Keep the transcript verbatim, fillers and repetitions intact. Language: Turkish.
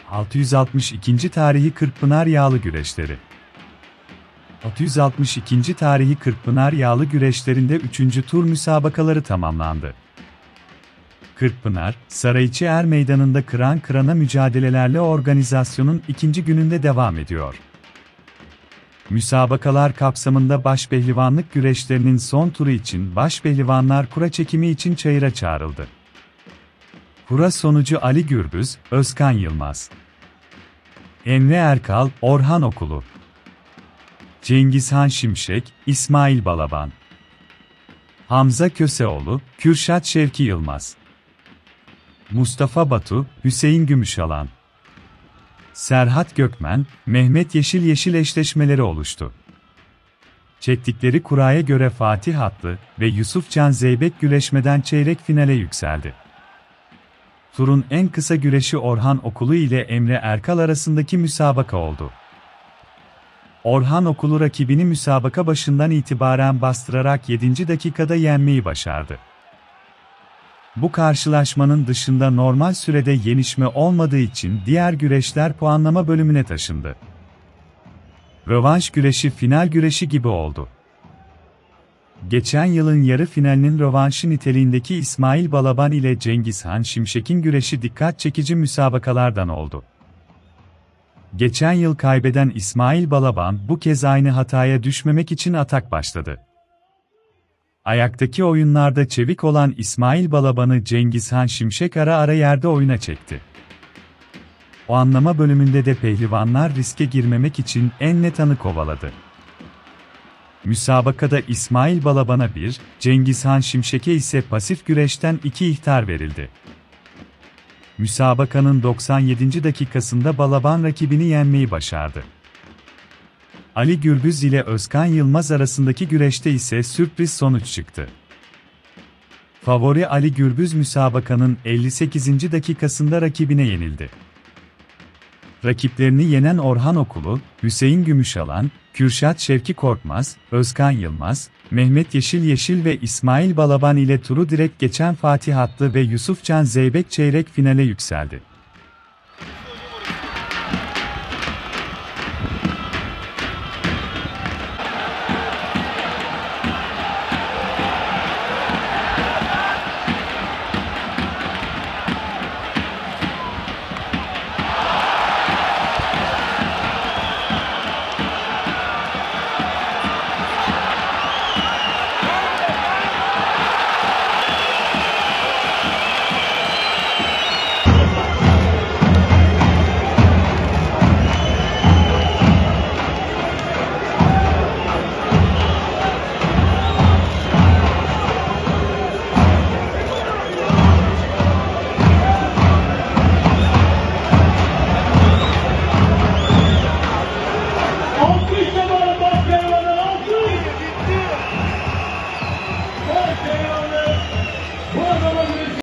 altı yüz altmış ikinci Tarihi Kırkpınar Yağlı Güreşleri. altı yüz altmış ikinci Tarihi Kırkpınar Yağlı Güreşlerinde üçüncü tur müsabakaları tamamlandı. Kırkpınar, Sarayçı Er Meydanı'nda kıran kırana mücadelelerle organizasyonun ikinci gününde devam ediyor. Müsabakalar kapsamında başpehlivanlık güreşlerinin son turu için başpehlivanlar kura çekimi için çayıra çağrıldı. Kura sonucu Ali Gürbüz, Özkan Yılmaz, Emre Erkal, Orhan Okulu, Cengizhan Şimşek, İsmail Balaban, Hamza Köseoğlu, Kürşat Şevki Yılmaz, Mustafa Batu, Hüseyin Gümüşalan, Serhat Gökmen, Mehmet Yeşil Yeşil eşleşmeleri oluştu. Çektikleri kuraya göre Fatih Atlı ve Yusufcan Zeybek güreşmeden çeyrek finale yükseldi. Turun en kısa güreşi Orhan Okulu ile Emre Erkal arasındaki müsabaka oldu. Orhan Okulu rakibini müsabaka başından itibaren bastırarak yedinci dakikada yenmeyi başardı. Bu karşılaşmanın dışında normal sürede yenişme olmadığı için diğer güreşler puanlama bölümüne taşındı. Rövanş güreşi final güreşi gibi oldu. Geçen yılın yarı finalinin rövanşı niteliğindeki İsmail Balaban ile Cengizhan Şimşek'in güreşi dikkat çekici müsabakalardan oldu. Geçen yıl kaybeden İsmail Balaban bu kez aynı hataya düşmemek için atak başladı. Ayaktaki oyunlarda çevik olan İsmail Balaban'ı Cengizhan Şimşek ara ara yerde oyuna çekti. O anlama bölümünde de pehlivanlar riske girmemek için en net anı kovaladı. Müsabakada İsmail Balaban'a bir, Cengizhan Şimşek'e ise pasif güreşten iki ihtar verildi. Müsabakanın doksan yedinci dakikasında Balaban rakibini yenmeyi başardı. Ali Gürbüz ile Özkan Yılmaz arasındaki güreşte ise sürpriz sonuç çıktı. Favori Ali Gürbüz müsabakanın elli sekizinci dakikasında rakibine yenildi. Rakiplerini yenen Orhan Okulu, Hüseyin Gümüşalan, Kürşat Şevki Korkmaz, Özkan Yılmaz, Mehmet Yeşil Yeşil ve İsmail Balaban ile turu direkt geçen Fatih Atlı ve Yusufcan Zeybek çeyrek finale yükseldi.